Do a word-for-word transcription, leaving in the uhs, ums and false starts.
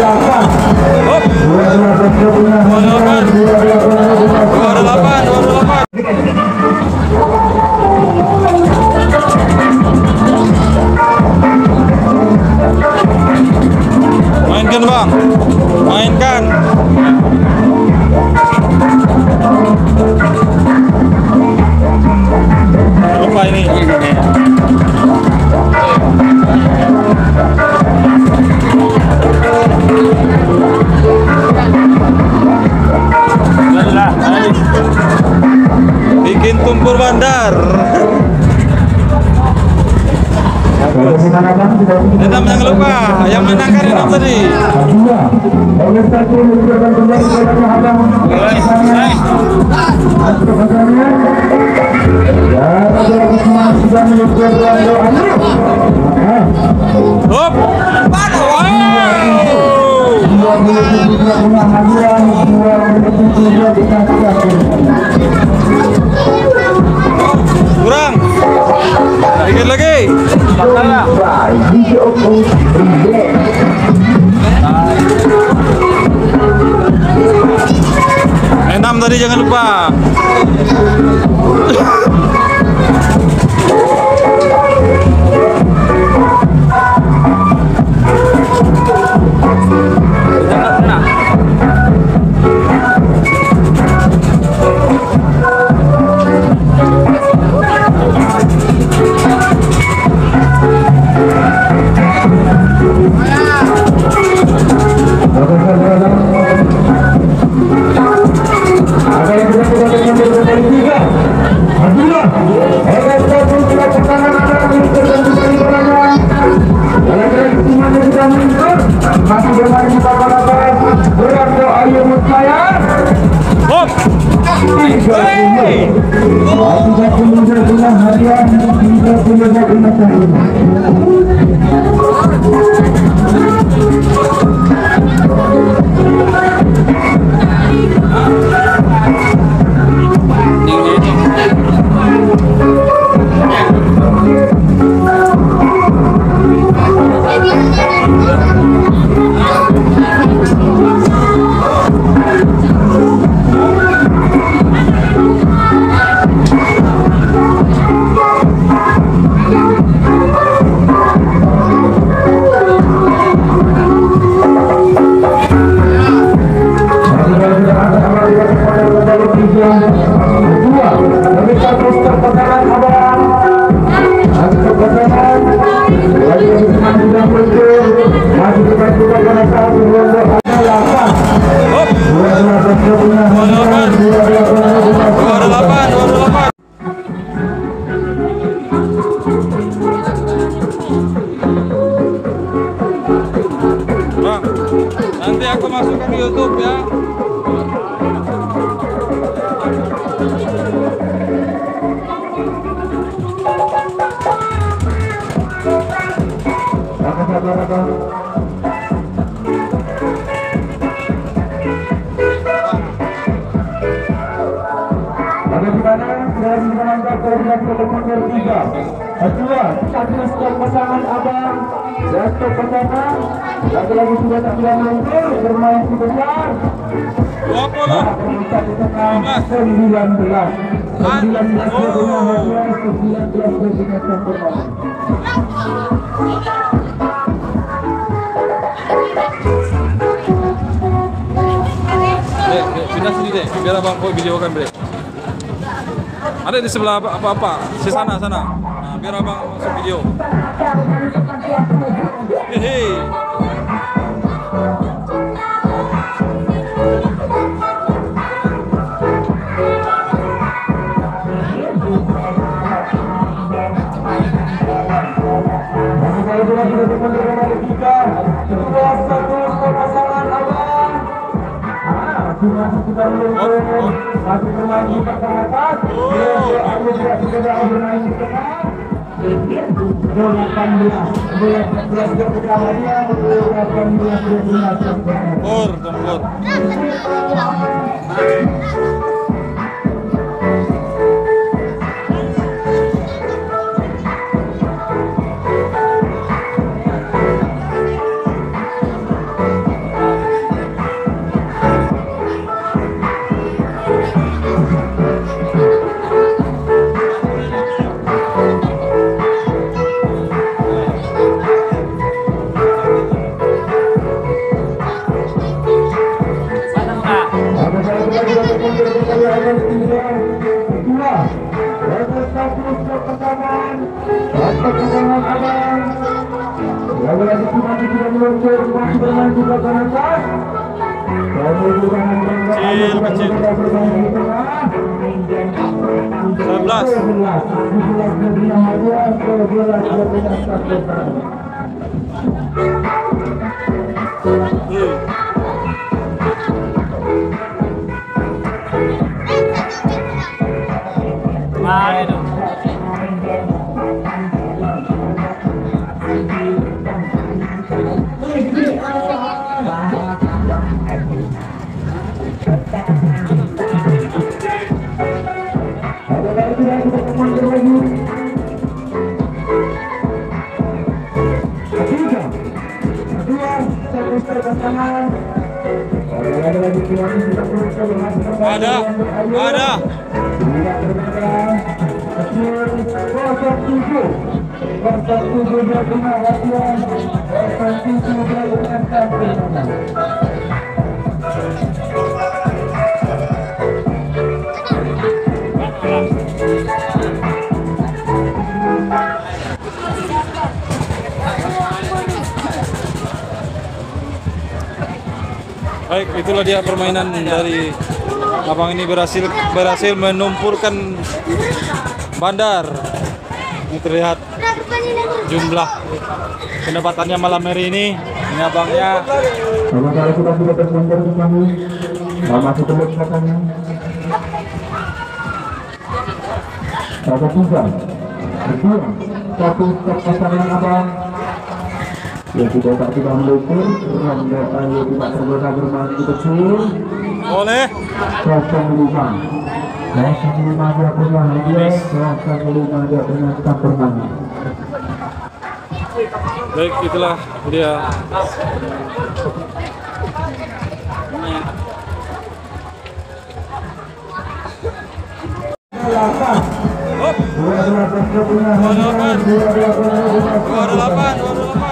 delapan. Hop. dua delapan. dua delapan. Mainkan bang, mainkan. Lupa ini. Bikin tumpul bandar. Enam jangan lupa, yang menangkan enam tadi. Hop. Kurang. Dikit lagi. Enam tadi jangan lupa. Nanti aku masukkan di YouTube ya. Bagaimana dan menangkap koordinasi nomor tiga. Kedua, satu stop pasangan abang dan stop pasangan. Lagi-lagi sudah tak sudah mampu bermain sebesar dua puluh sembilan belas sembilan belas sembilan belas sembilan belas. Dek, dek, pindah sini dek, biar abang kau videokan bre. Ada di sebelah apa-apa, di sana sana. Nah, biar abang masuk video. Hehe. Masih bermain di pertahanan. Bermain di tengah. delapan belas delapan belas pertamanya delapan belas dua belas. Bor, tempur. lagi cuma tidak meluncur, masih bermain di belakang atas. Kecil, kecil. sebelas. Mari dong. Ada, ada. Baik, itulah dia permainan dari abang ini berhasil berhasil menumpulkan Bandar. Ini terlihat jumlah pendapatannya malam hari ini. Ini abangnya. Sementara kita sudah terselenggara di kami, masih terus katanya. Satu tiga, kedua, satu stop pasangan abang. Ya sudah tak tidak melukur, Ronda Ayu tidak terbiasa bermain di kecil. Oleh Kosong lima, kosong lima dia punya hadiah, kosong lima dia punya kita bermain. baik, itulah dia. Hop. dua delapan, dua delapan, dua delapan.